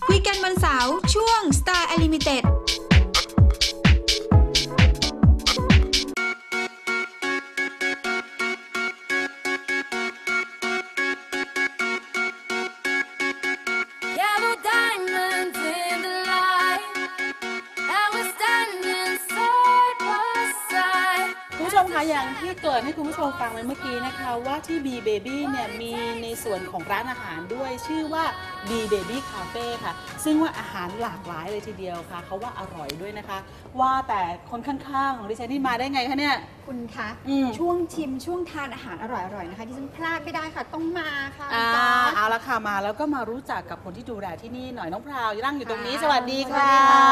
คุยกันวันเสาร์ช่วง Star Unlimited อย่างที่เกริ่นให้คุณผู้ชมฟังไปเมื่อกี้นะคะว่าที่ B Baby เนี่ยมีในส่วนของร้านอาหารด้วยชื่อว่า B Baby Cafe ค่ะซึ่งว่าอาหารหลากหลายเลยทีเดียวค่ะเขาว่าอร่อยด้วยนะคะว่าแต่คนข้างๆของดิฉันที่มาได้ไงคะเนี่ยคุณคะช่วงชิมช่วงทานอาหารอร่อยๆนะคะที่ฉันพลาดไม่ได้ค่ะต้องมาค่ะเอาละค่ะมาแล้วก็มารู้จักกับคนที่ดูแลที่นี่หน่อยน้องพราวนั่งอยู่ตรงนี้สวัสดีค่ะ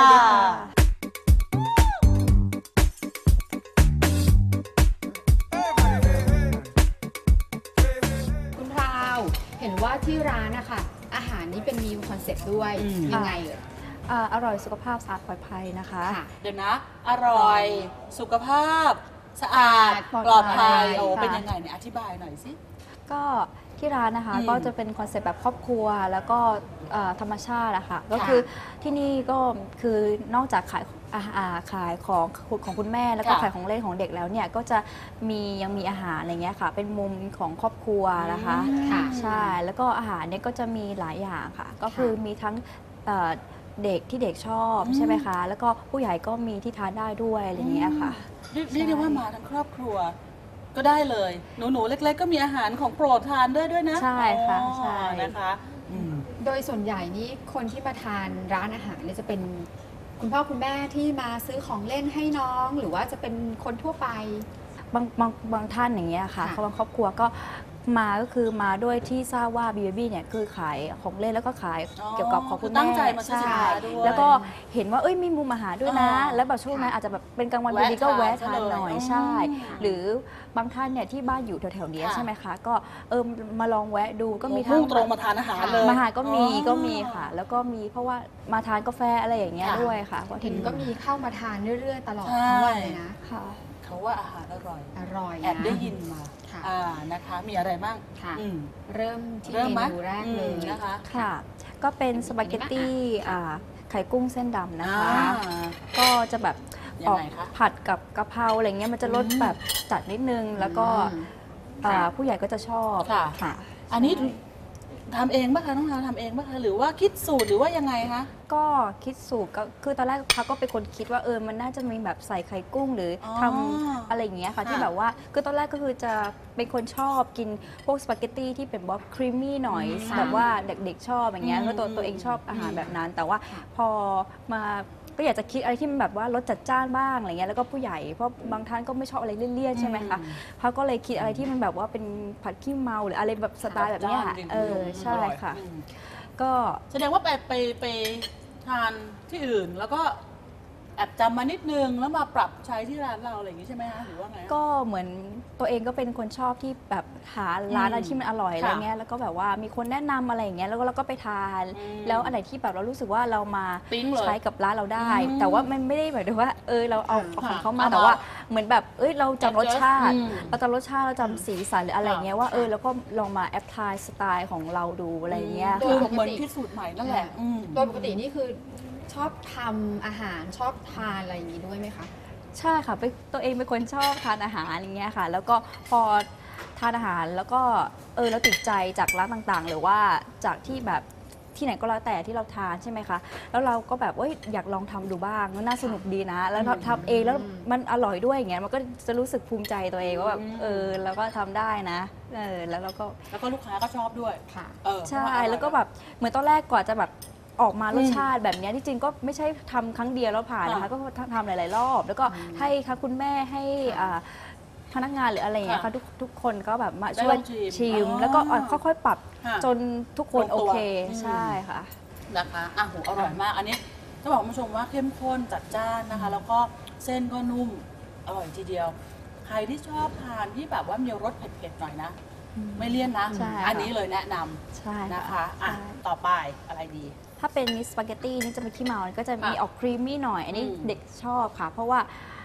เห็นว่าที่ร้านนะคะอาหารนี้เป็นมีคอนเซ็ปต์ด้วยยังไงอร่อยสุขภาพสะอาดปลอดภัยนะคะเดี๋ยวนะอร่อยสุขภาพสะอาดปลอดภัยโอ้เป็นยังไงเนี่ยอธิบายหน่อยสิก็ที่ร้านนะคะก็จะเป็นคอนเซ็ปต์แบบครอบครัวแล้วก็ธรรมชาติอะค่ะก็คือที่นี่ก็คือนอกจากขายของคุณแม่แล้วก็ขายของเล่นของเด็กแล้วเนี่ยก็จะยังมีอาหารอะไรเงี้ยค่ะเป็นมุมของครอบครัวนะคะใช่แล้วก็อาหารเนี่ยก็จะมีหลายอย่างค่ะก็คือมีทั้งเด็กที่เด็กชอบใช่ไหมคะแล้วก็ผู้ใหญ่ก็มีที่ทานได้ด้วยอะไรเงี้ยค่ะเรียกได้ว่ามาทั้งครอบครัวก็ได้เลยหนูเล็กๆก็มีอาหารของโปรดทานด้วยนะใช่ค่ะใช่นะคะโดยส่วนใหญ่นี้คนที่มาทานร้านอาหารเนี่ยจะเป็นคุณพ่อคุณแม่ที่มาซื้อของเล่นให้น้องหรือว่าจะเป็นคนทั่วไปบางท่านอย่างเงี้ยค่ะบางครอบครัวก็มาก็คือมาด้วยที่ทราบว่า BBB เนี่ยคือขายของเล่นแล้วก็ขายเกี่ยวกับของคุณแม่ตั้งใจมาซื้อสินค้าด้วยแล้วก็เห็นว่ามีมุมอาหาด้วยนะแล้วแบบช่วงนั้นอาจจะแบบเป็นกลางวันดีก็แวะทานหน่อยใช่หรือบางท่านเนี่ยที่บ้านอยู่แถวๆนี้ใช่ไหมคะก็มาลองแวะดูก็มีทั้งตรงมาทานอาหารเลยมาหาก็มีค่ะแล้วก็มีเพราะว่ามาทานกาแฟอะไรอย่างเงี้ยด้วยค่ะเห็นก็มีเข้ามาทานเรื่อยๆตลอดทั้งวันเลยนะค่ะเขาว่าอาหารอร่อยแอบได้ยินมานะคะมีอะไรบ้างเริ่มที่เมนูแรกเลยนะคะค่ะก็เป็นสปาเกตตี้ไข่กุ้งเส้นดำนะคะก็จะแบบออกผัดกับกะเพราอะไรเงี้ยมันจะรสแบบจัดนิดนึงแล้วก็ผู้ใหญ่ก็จะชอบค่ะอันนี้ทำเองป่ะคะน้องพราวทำเองป่ะคะหรือว่าคิดสูตรหรือว่ายังไงคะก็คิดสูตรก็คือตอนแรกเขาก็เป็นคนคิดว่ามันน่าจะมีแบบใส่ไข่กุ้งหรือทำอะไรอย่างเงี้ยค่ะที่แบบว่าคือตอนแรกก็คือจะเป็นคนชอบกินพวกสปาเกตตี้ที่เป็นแบบครีมมี่หน่อยแบบว่าเด็กๆชอบอย่างเงี้ยแล้วตัวเองชอบอาหารแบบนั้นแต่ว่าพอมาก็อยากจะคิดอะไรที่มันแบบว่ารสจัดจ้านบ้างอะไรเงี้ยแล้วก็ผู้ใหญ่เพราะบางท่านก็ไม่ชอบอะไรเลี่ยนๆใช่ไหมคะเขาก็เลยคิดอะไรที่มันแบบว่าเป็นผัดขี้เมาหรืออะไรแบบสไตล์แบบนี้ใช่ค่ะก็แสดงว่าไปทานที่อื่นแล้วก็แอบจำมานิดนึงแล้วมาปรับใช้ที่ร้านเราอะไรอย่างนี้ใช่ไหมคะหรือว่าไงก็เหมือนตัวเองก็เป็นคนชอบที่แบบหาร้านอะไรที่มันอร่อยอะไรเงี้ยแล้วก็แบบว่ามีคนแนะนำอะไรอย่างเงี้ยแล้วเราก็ไปทานแล้วอะไรที่แบบเรารู้สึกว่าเรามาใช้กับร้านเราได้แต่ว่ามันไม่ได้หมายถึงว่าเราเอาของเขามาแต่ว่าเหมือนแบบเราจำรสชาติเราจำสีสันหรืออะไรเงี้ยว่าแล้วก็ลองมาแอพพลายสไตล์ของเราดูอะไรเงี้ยคือเหมือนคิดสูตรใหม่นั่นแหละโดยปกตินี่คือชอบทำอาหารชอบทานอะไรอย่างนี้ด้วยไหมคะใช่ค่ะตัวเองเป็นคนชอบทานอาหารอย่างเงี้ยค่ะแล้วก็พอทานอาหารแล้วก็เราติดใจจากร้านต่างๆหรือว่าจากที่แบบที่ไหนก็แล้วแต่ที่เราทานใช่ไหมคะแล้วเราก็แบบอยากลองทำดูบ้างน่าสนุกดีนะแล้วทำเองแล้วมันอร่อยด้วยอย่างเงี้ยมันก็จะรู้สึกภูมิใจตัวเองว่าแบบแล้วก็ทำได้นะแล้วก็ลูกค้าก็ชอบด้วยค่ะใช่แล้วก็แบบเหมือนตอนแรกก่อนจะแบบออกมารสชาติแบบนี้ที่จริงก็ไม่ใช่ทำครั้งเดียวแล้วผ่านนะคะก็ทำหลายๆรอบแล้วก็ให้ค่ะคุณแม่ให้พนักงานหรืออะไรอย่างเงี้ยค่ะทุกคนก็แบบมาช่วยชิมแล้วก็ค่อยๆปรับจนทุกคนโอเคใช่ค่ะนะคะอร่อยมากอันนี้จะบอกคุณผู้ชมว่าเข้มข้นจัดจ้านนะคะแล้วก็เส้นก็นุ่มอร่อยทีเดียวใครที่ชอบทานที่แบบว่ามีรสเผ็ดๆหน่อยนะไม่เลี่ยนนะอันนี้เลยแนะนำนะคะต่อไปอะไรดีถ้าเป็นสปาเกตตี้นี่จะเป็นขี้เมาก็จะมีออกครีมมี่หน่อยอันนี้เด็กชอบค่ะเพราะว่า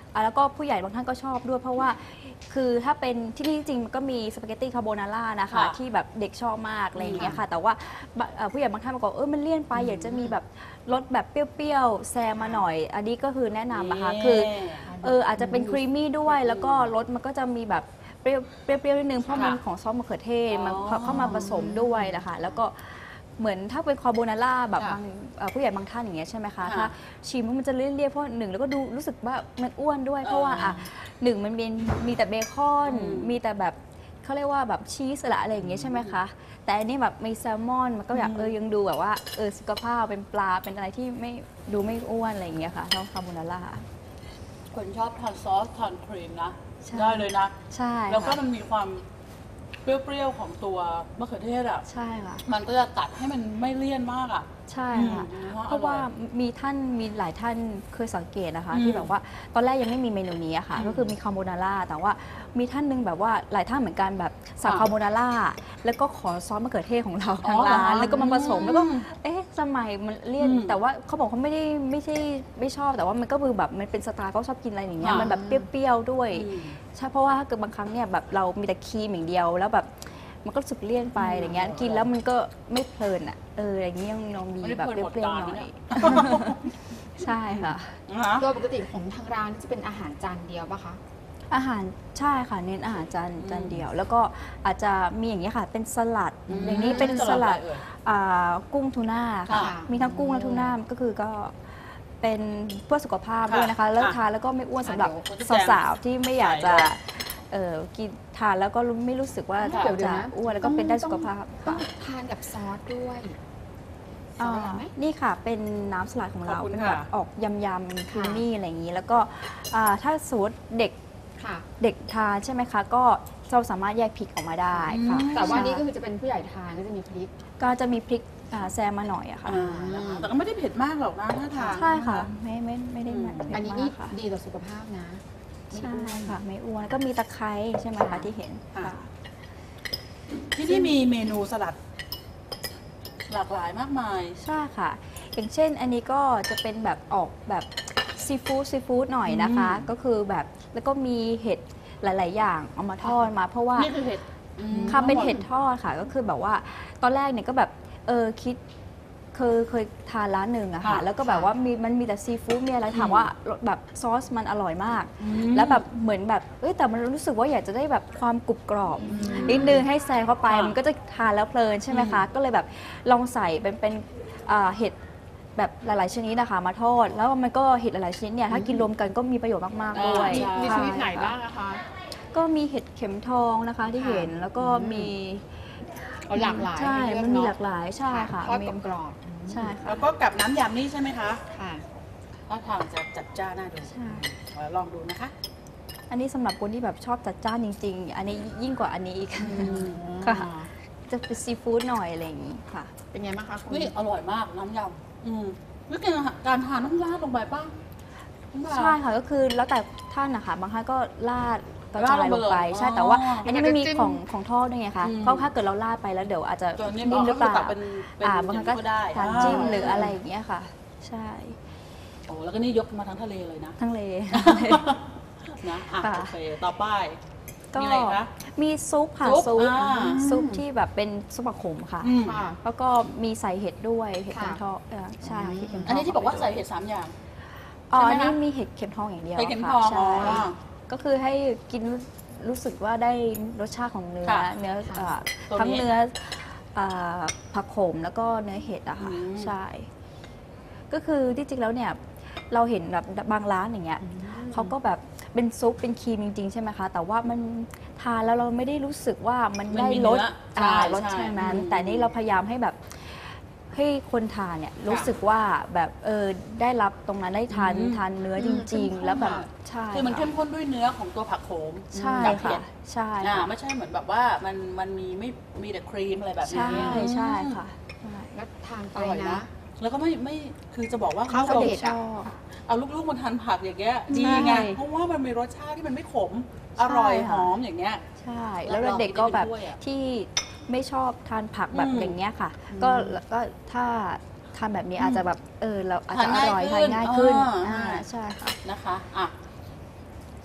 แล้วก็ผู้ใหญ่บางท่านก็ชอบด้วยเพราะว่าคือถ้าเป็นที่นี่จริงๆมันก็มีสปาเกตตี้คาโบนาร่านะคะค่ะที่แบบเด็กชอบมากอะไรอย่างเงี้ยค่ะแต่ว่าผู้ใหญ่บางท่านบอกมันเลี่ยนไปอยากจะมีแบบรสแบบเปรี้ยวๆแซมมาหน่อย อันนี้ก็คือแนะนำนะคะคืออาจจะเป็นครีมมี่ด้วยแล้วก็รสมันก็จะมีแบบเปรี้ยวนิดนึงเพราะมันของซอสมะเขือเทศมันเข้ามาผสมด้วยนะคะแล้วก็เหมือนถ้าเป็นคาโบนาร่าแบบบางผู้ใหญ่บางท่านอย่างเงี้ยใช่ไหมคะถ้าชิมมันจะเลี่ยนๆเพราะหนึ่งแล้วก็ดูรู้สึกว่ามันอ้วนด้วยเพราะว่าหนึ่งมันมีแต่เบคอนมีแต่แบบเขาเรียกว่าแบบชีสอะไรอย่างเงี้ยใช่ไหมคะแต่อันนี้แบบมีแซลมอนมันก็อยากยังดูแบบว่าสุขภาพเป็นปลาเป็นอะไรที่ไม่ดูไม่อ้วนอะไรอย่างเงี้ยค่ะชอบคาโบนาร่าคนชอบทานซอสทานครีมนะใช่ได้เลยนะใช่แล้วก็ค่ะมันมีความเปรี้ยวๆของตัวมะเขือเทศอ่ะใช่ค่ะมันก็จะตัดให้มันไม่เลี่ยนมากอ่ะใช่ค่ะ เพอราะร่ว่าอยมีหลายท่านเคยสังเกตนะคะ ที่แบบว่าตอนแรกยังไม่มีเมนูนี้อะค่ะ ก็คือมีคาโบนาร่าแต่ว่ามีท่านหนึงแบบว่าหลายท่านเหมือนกันแบบสั่งคาโบนาร่าแล้วก็ขอซอสมะเขือเทศของเราทางร้านแล้วก็มาผสมแล้วก็สมัยมันเลี่ยนแต่ว่าเขาบอกเขาไม่ชอบแต่ว่ามันก็คือแบบมันเป็นสไตล์เขาชอบกินอะไรอย่างเงี้ยมันแบบเปรี้ยวๆด้วยใช่เพราะว่าถ้าเกิดบางครั้งเนี่ยแบบเรามีแต่ครีมอย่างเดียวแล้วแบบมันก็รู้สึกเลี่ยนไปอะไรเงี้ยกินแล้วมันก็ไม่เพลินอ่ะอย่างเงี้ยยังมีแบบเปรี้ยวๆหน่อยใช่ค่ะโดยปกติของทางร้านจะเป็นอาหารจานเดียวปะคะอาหารใช่ค่ะเน้นอาหารจานเดียว แล้วก็อาจจะมีอย่างนี้ยค่ะเป็นสลัดอย่างนี้เป็นสลัดกุ้งทูน่าค่ะมีทั้งกุ้งและทูน่าก็คือก็เป็นเพื่อสุขภาพด้วยนะคะเลิกทานแล้วก็ไม่อ้วนสำหรับสาวๆที่ไม่อยากจะกินทานแล้วก็ไม่รู้สึกว่าจะอ้วนแล้วก็เป็นได้สุขภาพต้อค่ะงทานกับซอสด้วยซอสอะไรไหมนี่ค่ะเป็นน้ำสลัดของเราขอบคุณเป็นแบบค่ะออกยำๆครีมมี่อะไรอย่างนี้ แล้วก็ถ้าสมมติเด็กค่ะเด็กทานใช่ไหมคะ ก็เราสามารถแยกพริกออกมาได้ค่ะแต่ว่าอันนี้ก็ใช่คือจะเป็นผู้ใหญ่ทานก็จะมีพริกก็จะมีพริกแซมมาหน่อยอะค่ะนะคะแต่ก็ไม่ได้เผ็ดมากหรอกนะถ้าทานใช่ค่ะ ไม่ได้มันเผ็ดอันนี้มานี่กค่ะดีต่อสุขภาพนะใช่ค่ะ ไม่อ้วนก็มีตะไคร้ใช่ไหมคะที่เห็นค่ะที่นี่มีเมนูสลัด หลากหลายมากมายใช่ค่ะ อย่างเช่นอันนี้ก็จะเป็นแบบออกแบบซีฟู้ดหน่อยนะคะ ก็คือแบบแล้วก็มีเห็ดหลาย ๆ อย่างเอามาทอดมา เพราะว่านี่คือเห็ดค่ะเป็นเห็ดทอดค่ะก็คือแบบว่าตอนแรกเนี่ยก็แบบคิดเคยทานร้านหนึ่งอะค่ะแล้วก็แบบว่ามันมีแต่ซีฟู้ดมีอะไรถามว่าแบบซอสมันอร่อยมาก แล้วแบบเหมือนแบบแต่มันรู้สึกว่าอยากจะได้แบบความกรุบกรอบนิดนึงให้แซงเข้าไปมันก็จะทานแล้วเพลินใช่ไหมคะก็เลยแบบลองใส่เป็นเห็ดแบบหลาย ๆ ชนิดนะคะมาทอดแล้วมันก็เห็ดหลาย ๆ ชนิดเนี่ยถ้ากินรวมกันก็มีประโยชน์มาก ๆ ด้วยมีชนิดไหนใช่บ้างนะคะก็มีเห็ดเข็มทองนะคะที่เห็นแล้วก็มีเอาหลากหลายใช่ให้เลือกมันมีเนอะหลากหลายใช่ค่ะทอดมีกรอบใช่ค่ะแล้วก็กับน้ำยำนี่ใช่ไหมคะค่ะถ้าทางจะจัดจ้านน่าดูใช่ลองดูนะคะอันนี้สำหรับคนที่แบบชอบจัดจ้านจริง ๆ อันนี้ยิ่งกว่าอันนี้อีกค่ะ จะเป็นซีฟู้ดหน่อยอะไรอย่างนี้ค่ะเป็นไงบ้างคะคุณนี่อร่อยมากน้ำยำวิธีการทานต้องราดลงไปป่ะใช่ค่ะก็คือแล้วแต่ท่านนะคะบางท่านก็ราดกระราดจายลลงงไปไปเลยใช่อ๋อแต่ว่าอันนี้ไม่มีของทอดด้วยไงคะอืมเพราะถ้าเกิดเราราดไปแล้วเดี๋ยวอาจจะตัวนี้นิ่มหรือเปล่าก็คือเป็นบางท่านก็อย่างนี้ก็ได้ทานจิ้มหรืออะไรอย่างเงี้ยค่ะ ใช่โอ้แล้วก็นี่ยกมาทั้งทะเลเลยนะทั้งเลนะค่ะโอเคต่อไปก็มีอะไรคะมีซุปค่ะซุปซุปที่แบบเป็นซุปผักขมค่ะค่ะแล้วก็มีใส่เห็ดด้วยเห็ดค่ะเข็มทองใช่เห็ดเข็มทองอันนี้ที่บอกว่าใส่เห็ด3 อย่างอ๋อใช่อันไหมนี้คะมีเห็ดเข็มทองอย่างเดียวเห็ดเข็มค่ะทองใช่อ๋อก็คือให้กินรู้สึกว่าได้รสชาติของเนื้อค่ะเนื้อตัวนี้ทั้งเนื้อผักขมแล้วก็เนื้อเห็ดอะค่ะอืมใช่ ก็คือที่จริงแล้วเนี่ยเราเห็นแบบบางร้านอย่างเงี้ยเขาก็แบบเป็นซุปเป็นครีมจริงๆใช่ไหมคะ แต่ว่ามันทานแล้วเราไม่ได้รู้สึกว่ามันได้มันมีรสเนื้อใช่รสใช่ชาตินั้นอืมแต่นี่เราพยายามให้แบบให้คนทานเนี่ยรู้สึกว่าแบบได้รับตรงนั้นได้ทานเนื้อจริง ๆ แล้วแบบใช่คือมันค่ะเข้มข้นด้วยเนื้อของตัวผักโขมใช่กับเห็ค่ะดใช่ค่ะไม่ใช่เหมือนแบบว่ามันมีแต่ครีมอะไรแบบนี้ใช่ใช่ค่ะใช่แล้วทานไปอร่อยนะนะแล้วก็ไม่คือจะบอกว่าข้าวคุณผู้ชมเด็ดชอบเอาลูกๆมาทานผักอย่างเงี้ยใช่ดีไงเพราะว่ามันมีรสชาติที่มันไม่ขมอร่อยใช่หค่ะอมอย่างเงี้ยใช่แล้วรับรองเด็กก็แบบกินได้ด้วยอะที่ไม่ชอบทานผักแบบอืมอย่างเงี้ยค่ะ ก็ถ้าทานแบบนี้อาจจะแบบเราอาจจะทานอง่ายร่อยขึ้ทานนง่ายขึ้นอ่าใช่ค่ะนะคะอ่ะ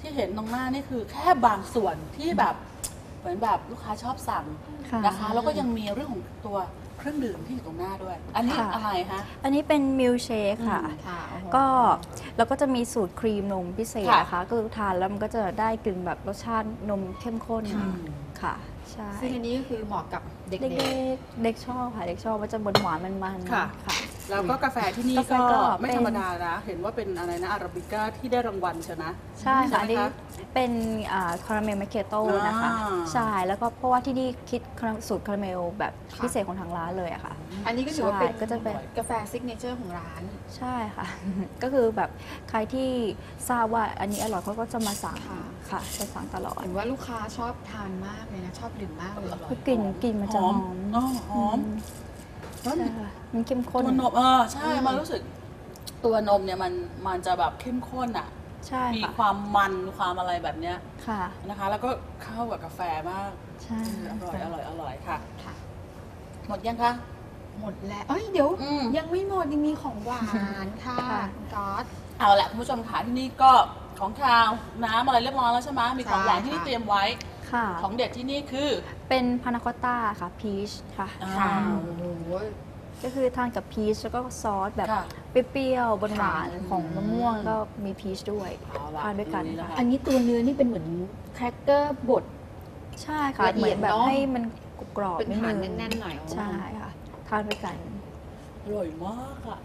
ที่เห็นตรงหน้านี่คือแค่บางส่วนที่แบบเหมือนแบบลูกค้าชอบสั่งค่ะนะคะแล้วก็ยังมีเรื่องของตัวเครื่องดื่มที่อยู่ตรงหน้าด้วย อันนี้ค่ะอะไรคะอันนี้เป็นมิลเชคค่ะค่ะก็เราก็จะมีสูตรครีมนมพิเศษค่ะนะคะก็คือทานแล้วมันก็จะได้กลิ่นแบบรสชาตินมเข้มข้นค่ะค่ะใช่ซึ่งอันนี้ก็คือเหมาะกับเด็กเด็กๆเด็กชอบค่ะเด็กชอบมันจะหวานๆมันๆค่ะค่ะแล้วก็กาแฟที่นี่กาแฟก็ก็ไม่เป็นธรรมดานะเห็นว่าเป็นอะไรนะอาราบิก้าที่ได้รางวัลใช่ไหมใช่ค่ะอันนี้ใช่ไหมคะเป็นคาราเมลแมคเคโต้นะคะอ่าใช่แล้วก็เพราะว่าที่นี่คิดสูตรคาราเมลแบบพิเศษของทางร้านเลยอะค่ะอันนี้ก็ถือว่าเป็นใช่ก็จะเป็นกาแฟซิกเนเจอร์ของร้านใช่ค่ะ ก็คือแบบใครที่ทราบว่าอันนี้อร่อยเขาก็จะมาสั่งค่ะค่ะจะสั่งตลอดเห็นว่าลูกค้าชอบทานมากเลยนะ ชอบดื่มมากเลยคือกลิ่นมันจะหอมอ๋อหอมใช่ค่ะมันเข้มข้นตัวนมใช่มันรู้สึกตัวนมเนี่ยมันจะแบบเข้มข้นอ่ะใช่มีค่ะความมันความอะไรแบบเนี้ยค่ะนะคะ แล้วก็เข้ากับกาแฟมากใช่อร่อยค่ะค่ะหมดยังคะหมดแล้ว เอ้ยเดี๋ยวอืมยังไม่หมดยังมีของหวานค่ะก๊อตเอาละคุณผู้ชมค่ะที่นี่ก็ของคาวน้ำอะไรเรียบร้อยแล้วใช่ไหมมีของหวานใช่ที่นี่ค่ะเตรียมไว้ค่ะของเด็ดที่นี่คือเป็นพานาคอตต้าค่ะพีชค่ะค่ะอ่าโอ้โหก็คือทานกับพีชแล้วก็ซอสแบบค่ะเปรี้ยวๆหวานๆของมะม่วงก็มีพีชด้วยเอาล่ะทานด้วยกันนี่นะคะอันนี้ตัวเนื้อนี่เป็นเหมือนแครกเกอร์บดใช่ค่ะละเอีเหมืยอดนแบบเนอะให้มันกรอบเป็นนิดฐานนึงแน่นๆหน่อยใช่ค่ะทานด้วยกันอร่อยมากอ่ะ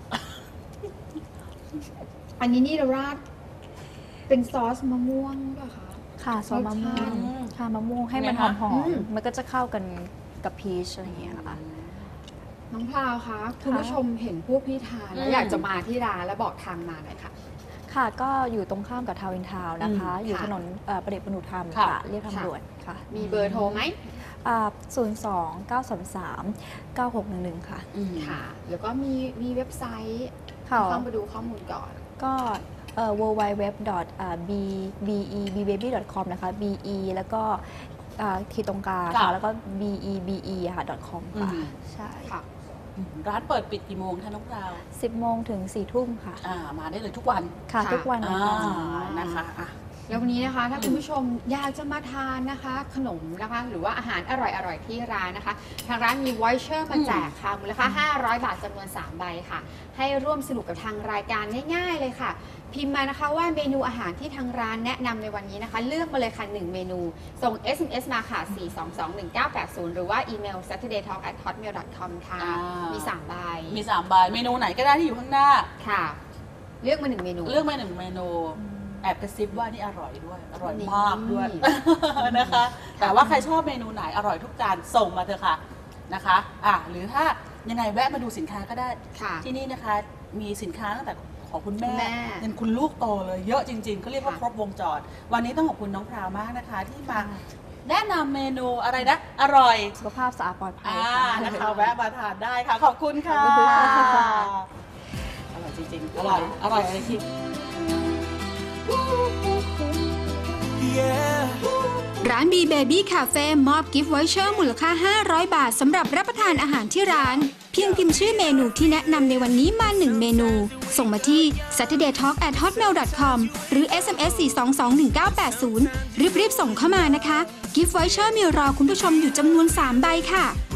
อันนี้นี่เราราดเป็นซอสมะม่วงป่ะคะค่ะซอสมะม่วงรสชาติค่ะมะม่วงให้มันไงหอคะมอืมๆมันก็จะเข้ากันกับพีชอะไรอย่างเงี้ยค่ะน้องพราวคะคุณผู้ชมเห็นพวกพี่ทานแล้วอยากจะมาที่ร้านแล้วบอกทางมาหน่อยค่ะค่ะก็อยู่ตรงข้ามกับทาวน์อินทาวน์นะคะอืมอยู่ค่ะถนนประดิษฐ์ประนุธรรมค่ะค่ะเรียบทางค่ะด่วนค่ะมีเบอร์โทรไหม 02-933-9611 ค่ะค่ะ แล้วก็มีเว็บไซต์ค่ะเข้ามาดูข้อมูลก่อนก็ www.bebaby.com นะคะ be แล้วก็ขีดตรงกลางค่ะค่ะแล้วก็ bebe ค่ะ .com ค่ะอืมใช่ค่ะร้านเปิดปิดกี่โมงคะน้องดาว 10 โมงถึง 4 ทุ่มค่ะมาได้เลยทุกวันค่ะค่ะทุกวันเลยค่ะนะคะอ่ะแล้ววันนี้นะคะถ้าคุณผู้ชมอยากจะมาทานนะคะ ขนมนะคะหรือว่าอาหารอร่อยๆที่ร้านนะคะ ทางร้านมีวอยเชอร์มาแจกค่ะมูลค่า 500 บาทจำนวน 3 ใบค่ะ ให้ร่วมสนุกกับทางรายการง่ายๆเลยค่ะ พิมพ์มานะคะว่าเมนูอาหารที่ทางร้านแนะนำในวันนี้นะคะ เลือกมาเลยค่ะ 1 เมนู ส่ง SMS มาค่ะ 4221980 หรือว่าอีเมล saturdaytalk@hotmail.com ค่ะอ่ามีมี 3 ใบมี3 ใบเมนูไหนก็ได้ที่อยู่ข้างหน้าค่ะ เลือกมา 1 เมนูเลือกมา1 เมนู แอบกระซิบว่านี่อร่อยด้วย อร่อยมากด้วยนี่นะคะ แต่ว่าใครชอบเมนูไหนอร่อยทุกจานส่งมาเถอะค่ะนะคะหรือถ้ายังไงแวะมาดูสินค้าก็ได้ค่ะที่นี่นะคะมีสินค้าตั้งแต่ของคุณแม่คุณแม่ยันคุณลูกโตเลยเยอะจริงๆเขาเรียกว่าค่ะครบวงจร วันนี้ต้องขอบคุณน้องพราวมากนะคะ ที่มาแนะนำเมนูอะไรนะ อร่อยสุขภาพสะอาดปลอดภัยนะคะแวะมาทานได้ค่ะ ขอบคุณค่ะขอบคุณค่ะอร่อยจริงๆ อร่อยอะไรที่ร้าน B Baby Cafe มอบกิฟต์วอยเชอร์มูลค่า 500 บาทสำหรับรับประทานอาหารที่ร้าน เพียงพิมพ์ชื่อเมนูที่แนะนำในวันนี้มา 1 เมนู ส่งมาที่ saturdaytalk@hotmail.com หรือ SMS 4221980 รีบๆส่งเข้ามานะคะ กิฟต์วอยเชอร์มีรอคุณผู้ชมอยู่จำนวน 3 ใบค่ะ